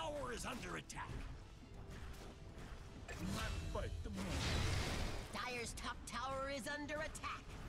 tower is under attack. Do not fight the moon. Dire's top tower is under attack.